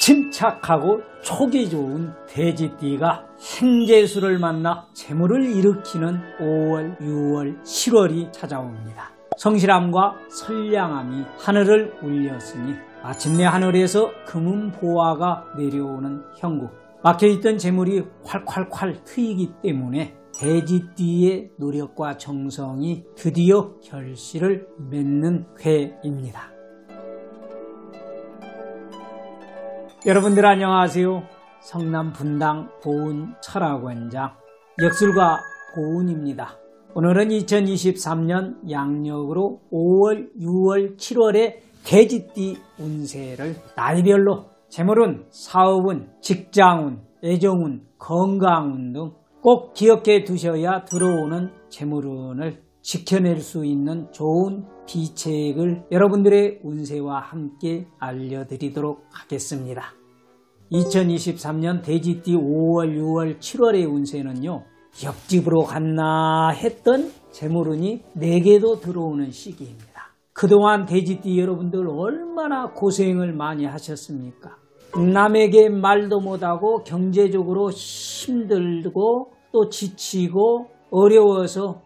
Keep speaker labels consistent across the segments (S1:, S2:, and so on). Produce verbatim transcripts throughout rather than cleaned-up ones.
S1: 침착하고 촉이 좋은 돼지띠가 행재수를 만나 재물을 일으키는 오월, 유월, 칠월이 찾아옵니다. 성실함과 선량함이 하늘을 울렸으니 마침내 하늘에서 금은보화가 내려오는 형국, 막혀있던 재물이 콸콸콸 트이기 때문에 돼지띠의 노력과 정성이 드디어 결실을 맺는 해입니다. 여러분들 안녕하세요. 성남 분당 보은 철학원장 역술가 보은입니다. 오늘은 이천이십삼 년 양력으로 오월, 유월, 칠월의 돼지띠 운세를 나이별로 재물운, 사업운, 직장운, 애정운, 건강운 등 꼭 기억해 두셔야 들어오는 재물운을 지켜낼 수 있는 좋은 비책을 여러분들의 운세와 함께 알려드리도록 하겠습니다. 이천이십삼 년 돼지띠 오월, 유월, 칠월의 운세는요, 옆집으로 갔나 했던 재물운이 네 개도 들어오는 시기입니다. 그동안 돼지띠 여러분들 얼마나 고생을 많이 하셨습니까? 남에게 말도 못하고 경제적으로 힘들고 또 지치고 어려워서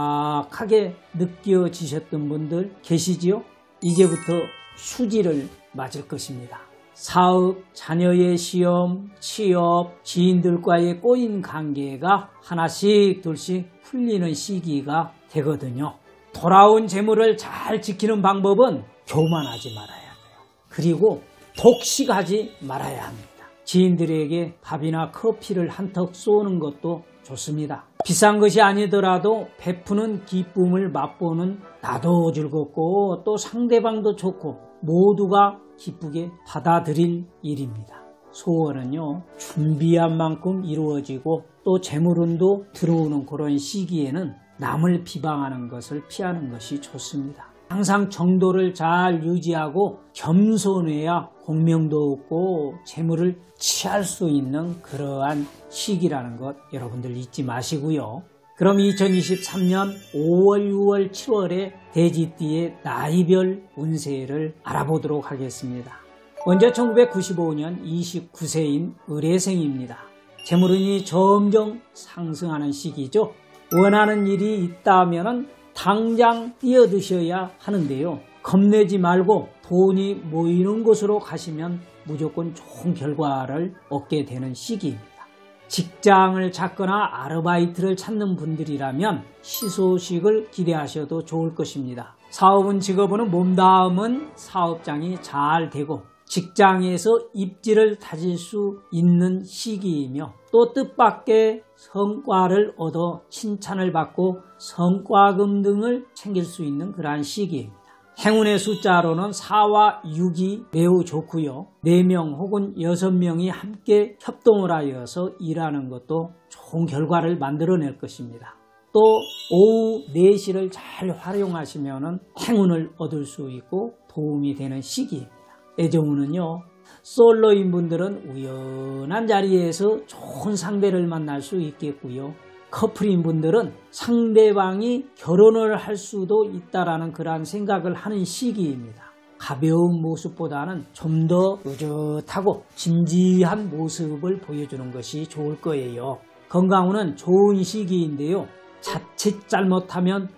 S1: 막막하게 느껴지셨던 분들 계시지요? 이제부터 수지를 맞을 것입니다. 사업, 자녀의 시험, 취업, 지인들과의 꼬인 관계가 하나씩 둘씩 풀리는 시기가 되거든요. 돌아온 재물을 잘 지키는 방법은 교만하지 말아야 돼요. 그리고 독식하지 말아야 합니다. 지인들에게 밥이나 커피를 한턱 쏘는 것도 좋습니다. 비싼 것이 아니더라도 베푸는 기쁨을 맛보는 나도 즐겁고 또 상대방도 좋고 모두가 기쁘게 받아들일 일입니다. 소원은요, 준비한 만큼 이루어지고 또 재물운도 들어오는 그런 시기에는 남을 비방하는 것을 피하는 것이 좋습니다. 항상 정도를 잘 유지하고 겸손해야 공명도 없고 재물을 취할 수 있는 그러한 시기라는 것 여러분들 잊지 마시고요. 그럼 이천이십삼 년 오월, 유월, 칠월의 돼지띠의 나이별 운세를 알아보도록 하겠습니다. 먼저 천구백구십오 년 이십구 세인 을해생입니다. 재물운이 점점 상승하는 시기죠. 원하는 일이 있다면 당장 뛰어드셔야 하는데요. 겁내지 말고 돈이 모이는 곳으로 가시면 무조건 좋은 결과를 얻게 되는 시기입니다. 직장을 찾거나 아르바이트를 찾는 분들이라면 희소식을 기대하셔도 좋을 것입니다. 사업은 직업은 몸담은 사업장이 잘 되고 직장에서 입지를 다질 수 있는 시기이며 또 뜻밖의 성과를 얻어 칭찬을 받고 성과금 등을 챙길 수 있는 그러한 시기입니다. 행운의 숫자로는 사와 육이 매우 좋고요. 네 명 혹은 여섯 명이 함께 협동을 하여서 일하는 것도 좋은 결과를 만들어낼 것입니다. 또 오후 네 시를 잘 활용하시면 행운을 얻을 수 있고 도움이 되는 시기입니다. 애정운은요, 솔로인 분들은 우연한 자리에서 좋은 상대를 만날 수 있겠고요. 커플인 분들은 상대방이 결혼을 할 수도 있다라는 그런 생각을 하는 시기입니다. 가벼운 모습보다는 좀 더 의젓하고 진지한 모습을 보여주는 것이 좋을 거예요. 건강운은 좋은 시기인데요. 자칫 잘못하면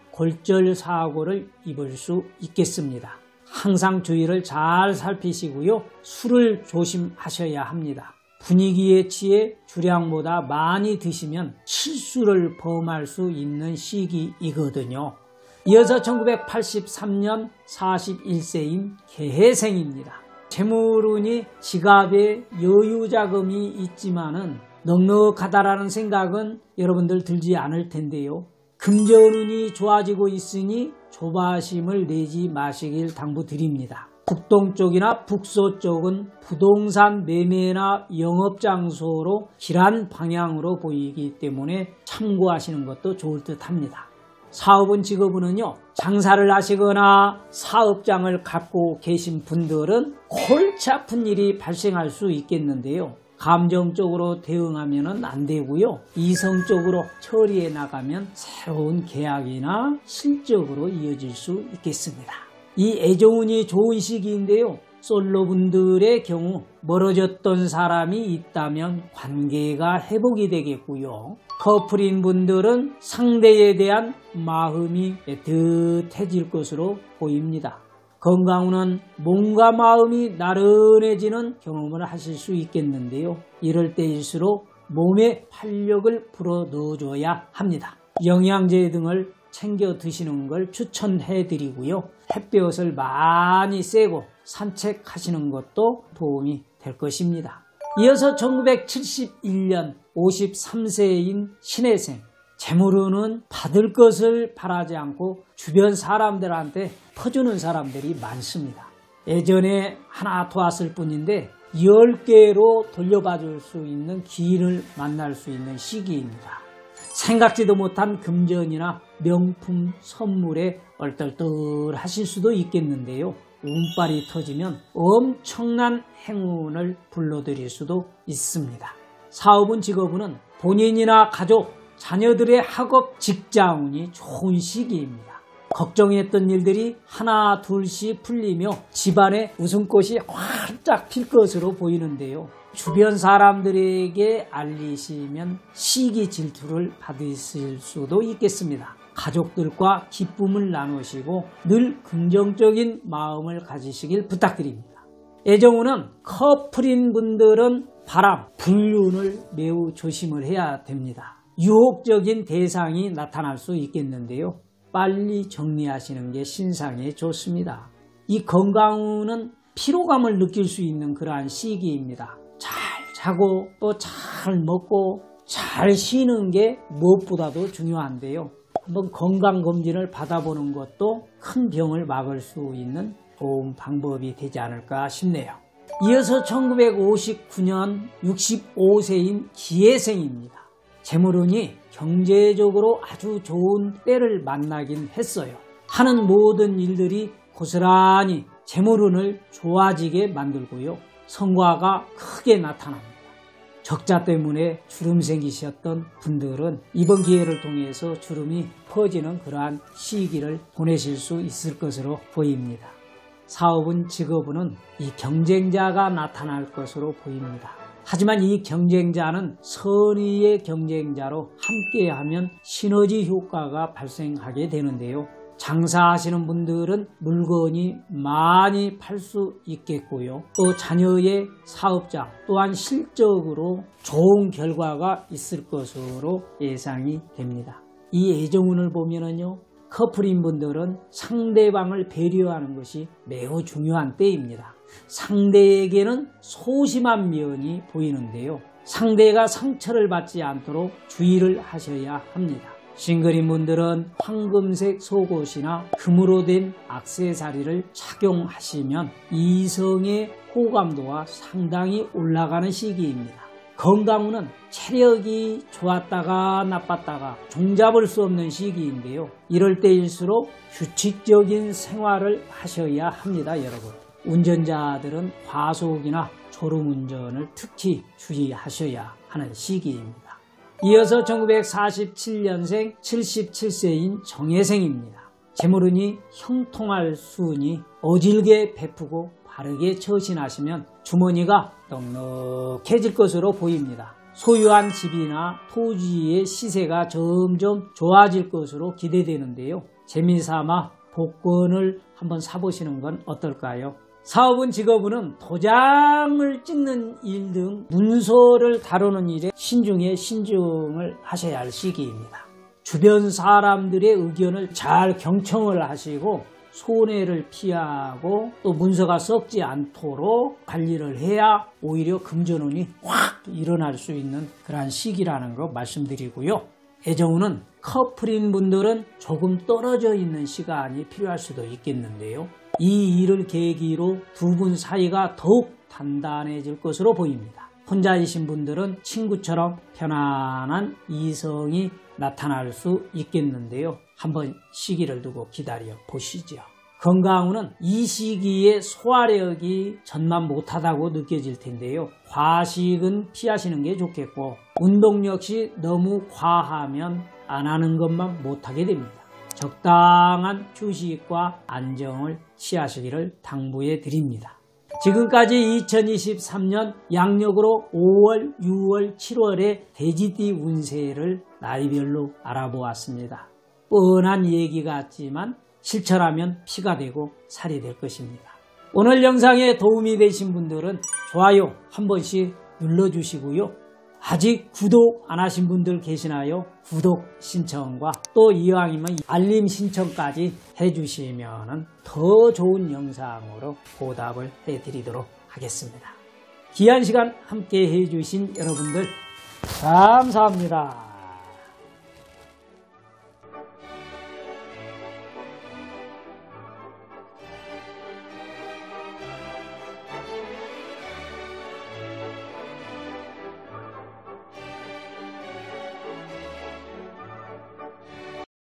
S1: 골절사고를 입을 수 있겠습니다. 항상 주의를 잘 살피시고요. 술을 조심하셔야 합니다. 분위기에 취해 주량보다 많이 드시면 실수를 범할 수 있는 시기이거든요. 이어서 천구백팔십삼 년 사십일 세인 개해생입니다. 재물운이 지갑에 여유자금이 있지만은 넉넉하다라는 생각은 여러분들 들지 않을 텐데요. 금전운이 좋아지고 있으니 조바심을 내지 마시길 당부드립니다. 북동쪽이나 북서쪽은 부동산 매매나 영업장소로 길한 방향으로 보이기 때문에 참고하시는 것도 좋을 듯 합니다. 사업은 직업은요, 장사를 하시거나 사업장을 갖고 계신 분들은 골치 아픈 일이 발생할 수 있겠는데요. 감정적으로 대응하면 안 되고요. 이성적으로 처리해 나가면 새로운 계약이나 실적으로 이어질 수 있겠습니다. 이 애정운이 좋은 시기인데요. 솔로분들의 경우 멀어졌던 사람이 있다면 관계가 회복이 되겠고요. 커플인 분들은 상대에 대한 마음이 애틋해질 것으로 보입니다. 건강 후는 몸과 마음이 나른해지는 경험을 하실 수 있겠는데요. 이럴 때일수록 몸에 활력을 불어넣어줘야 합니다. 영양제 등을 챙겨 드시는 걸 추천해 드리고요. 햇볕을 많이 쐬고 산책하시는 것도 도움이 될 것입니다. 이어서 천구백칠십일 년 오십삼 세인 신혜생. 재물운은 받을 것을 바라지 않고 주변 사람들한테 퍼주는 사람들이 많습니다. 예전에 하나 도왔을 뿐인데 열 개로 돌려봐 줄 수 있는 기인을 만날 수 있는 시기입니다. 생각지도 못한 금전이나 명품 선물에 얼떨떨하실 수도 있겠는데요. 운빨이 터지면 엄청난 행운을 불러들일 수도 있습니다. 사업은 직업운은 본인이나 가족, 자녀들의 학업, 직장운이 좋은 시기입니다. 걱정했던 일들이 하나 둘씩 풀리며 집안에 웃음꽃이 활짝 필 것으로 보이는데요. 주변 사람들에게 알리시면 시기 질투를 받으실 수도 있겠습니다. 가족들과 기쁨을 나누시고 늘 긍정적인 마음을 가지시길 부탁드립니다. 애정운은 커플인 분들은 바람, 불륜을 매우 조심을 해야 됩니다. 유혹적인 대상이 나타날 수 있겠는데요. 빨리 정리하시는 게 신상에 좋습니다. 이 건강운은 피로감을 느낄 수 있는 그러한 시기입니다. 잘 자고 또 잘 먹고 잘 쉬는 게 무엇보다도 중요한데요. 한번 건강검진을 받아보는 것도 큰 병을 막을 수 있는 좋은 방법이 되지 않을까 싶네요. 이어서 천구백오십구 년 육십오 세인 기해생입니다. 재물운이 경제적으로 아주 좋은 때를 만나긴 했어요. 하는 모든 일들이 고스란히 재물운을 좋아지게 만들고요. 성과가 크게 나타납니다. 적자 때문에 주름 생기셨던 분들은 이번 기회를 통해서 주름이 퍼지는 그러한 시기를 보내실 수 있을 것으로 보입니다. 사업은 직업운은 이 경쟁자가 나타날 것으로 보입니다. 하지만 이 경쟁자는 선의의 경쟁자로 함께하면 시너지 효과가 발생하게 되는데요. 장사하시는 분들은 물건이 많이 팔 수 있겠고요. 또 자녀의 사업장 또한 실적으로 좋은 결과가 있을 것으로 예상이 됩니다. 이 애정운을 보면은요. 커플인 분들은 상대방을 배려하는 것이 매우 중요한 때입니다. 상대에게는 소심한 면이 보이는데요. 상대가 상처를 받지 않도록 주의를 하셔야 합니다. 싱글인 분들은 황금색 속옷이나 금으로 된 액세서리를 착용하시면 이성의 호감도가 상당히 올라가는 시기입니다. 건강운은 체력이 좋았다가 나빴다가 종잡을 수 없는 시기인데요. 이럴 때일수록 규칙적인 생활을 하셔야 합니다, 여러분. 운전자들은 과속이나 졸음운전을 특히 주의하셔야 하는 시기입니다. 이어서 천구백사십칠 년생 칠십칠 세인 정혜생입니다. 재물운이 형통할 수운이 어질게 베푸고 바르게 처신하시면 주머니가 넉넉해질 것으로 보입니다. 소유한 집이나 토지의 시세가 점점 좋아질 것으로 기대되는데요. 재미삼아 복권을 한번 사보시는 건 어떨까요? 사업은 직업운은 도장을 찍는 일 등 문서를 다루는 일에 신중에 신중을 하셔야 할 시기입니다. 주변 사람들의 의견을 잘 경청을 하시고 손해를 피하고 또 문서가 썩지 않도록 관리를 해야 오히려 금전운이 확 일어날 수 있는 그러한 시기라는 거 말씀드리고요. 애정운은 커플인 분들은 조금 떨어져 있는 시간이 필요할 수도 있겠는데요. 이 일을 계기로 두 분 사이가 더욱 단단해질 것으로 보입니다. 혼자이신 분들은 친구처럼 편안한 이성이 나타날 수 있겠는데요. 한번 시기를 두고 기다려 보시죠. 건강운은 이 시기에 소화력이 전만 못하다고 느껴질 텐데요. 과식은 피하시는 게 좋겠고 운동 역시 너무 과하면 안 하는 것만 못하게 됩니다. 적당한 휴식과 안정을 취하시기를 당부해 드립니다. 지금까지 이천이십삼 년 양력으로 오월, 유월, 칠월의 돼지띠 운세를 나이별로 알아보았습니다. 뻔한 얘기 같지만 실천하면 피가 되고 살이 될 것입니다. 오늘 영상에 도움이 되신 분들은 좋아요 한 번씩 눌러주시고요. 아직 구독 안 하신 분들 계시나요? 구독 신청과 또 이왕이면 알림 신청까지 해주시면 더 좋은 영상으로 보답을 해드리도록 하겠습니다. 귀한 시간 함께 해주신 여러분들 감사합니다.